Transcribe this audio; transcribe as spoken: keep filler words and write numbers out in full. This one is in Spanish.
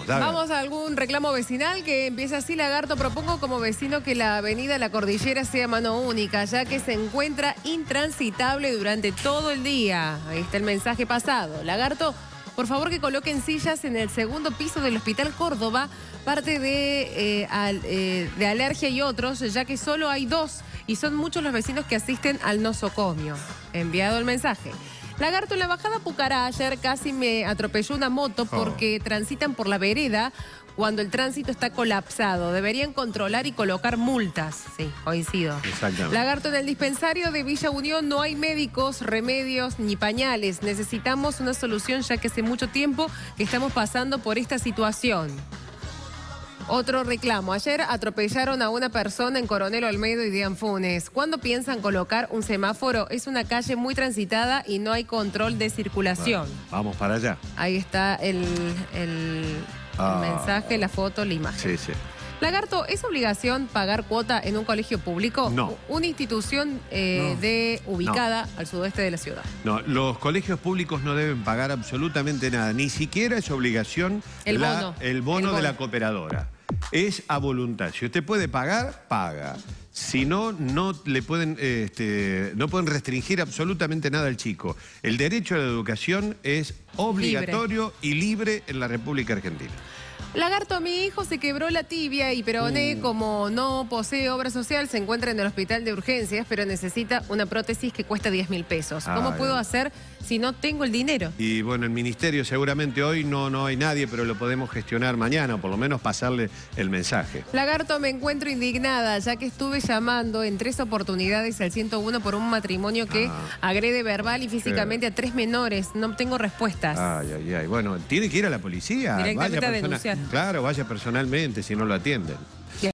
dale. Vamos a algún reclamo vecinal que empieza así. Lagarto, propongo como vecino que la avenida La Cordillera sea mano única, ya que se encuentra intransitable durante todo el día. Ahí está el mensaje pasado. Lagarto, por favor que coloquen sillas en el segundo piso del Hospital Córdoba, parte de, eh, al, eh, de alergia y otros, ya que solo hay dos y son muchos los vecinos que asisten al nosocomio. Enviado el mensaje. Lagarto, en la bajada Pucará ayer casi me atropelló una moto porque oh. transitan por la vereda cuando el tránsito está colapsado. Deberían controlar y colocar multas. Sí, coincido. Exactamente. Lagarto, en el dispensario de Villa Unión no hay médicos, remedios ni pañales. Necesitamos una solución ya que hace mucho tiempo que estamos pasando por esta situación. Otro reclamo. Ayer atropellaron a una persona en Coronel Olmedo y Dian Funes. ¿Cuándo piensan colocar un semáforo? Es una calle muy transitada y no hay control de circulación. Bueno, vamos para allá. Ahí está el, el, ah, el mensaje, la foto, la imagen. Sí, sí. Lagarto, ¿es obligación pagar cuota en un colegio público? No. Una institución eh, no. de ubicada no. al sudoeste de la ciudad. No, los colegios públicos no deben pagar absolutamente nada. Ni siquiera es obligación el la, bono. el bono el de bono. la cooperadora. Es a voluntad. Si usted puede pagar, paga. Si no, no le pueden, este, no pueden restringir absolutamente nada al chico. El derecho a la educación es obligatorio libre. y libre en la República Argentina. Lagarto, mi hijo se quebró la tibia y peroné, uh. como no posee obra social, se encuentra en el hospital de urgencias, pero necesita una prótesis que cuesta diez mil pesos. ¿Cómo ah, puedo bien. hacer si no tengo el dinero? Y bueno, el ministerio seguramente hoy no, no hay nadie, pero lo podemos gestionar mañana, o por lo menos pasarle el mensaje. Lagarto, me encuentro indignada, ya que estuve llamando en tres oportunidades al ciento uno por un matrimonio que ah. agrede verbal y físicamente a tres menores. No tengo respuestas. Ay, ay, ay. Bueno, tiene que ir a la policía. Directamente a denunciar. Claro, vaya personalmente si no lo atienden.